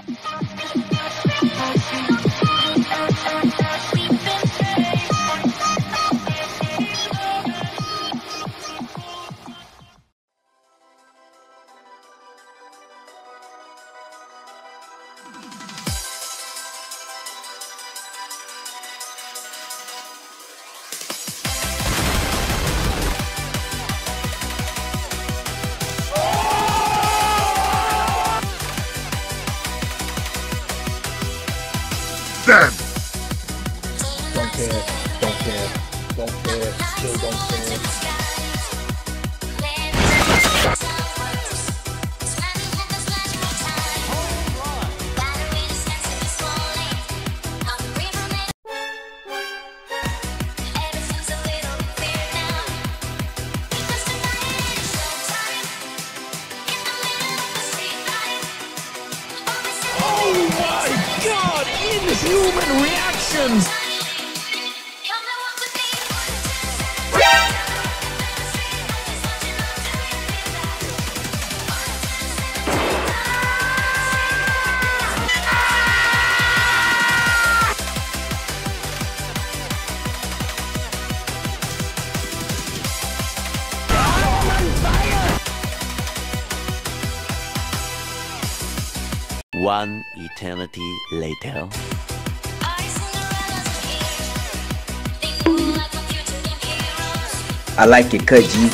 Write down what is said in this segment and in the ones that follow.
Damn! Don't care, don't care, don't care, still don't care. Oh my God! Inhuman reactions! One eternity later. I like your cut, G.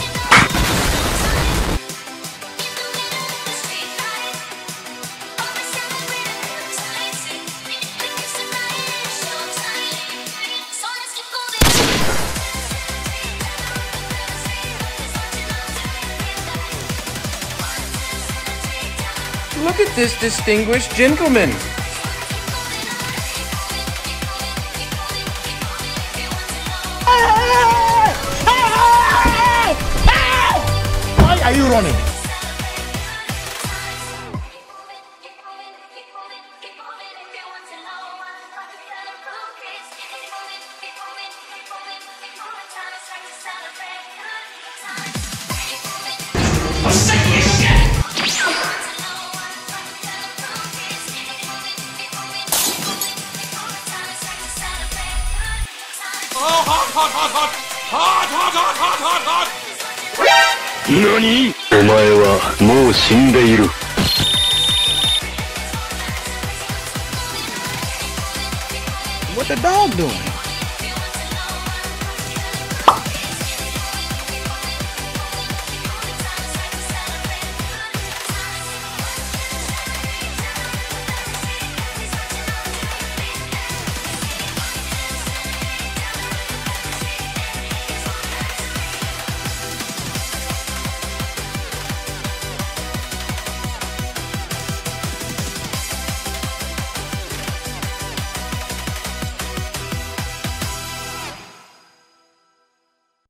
Look at this distinguished gentleman. Why are you running? NANI?! お前はもう死んでいる。 What the dog doing?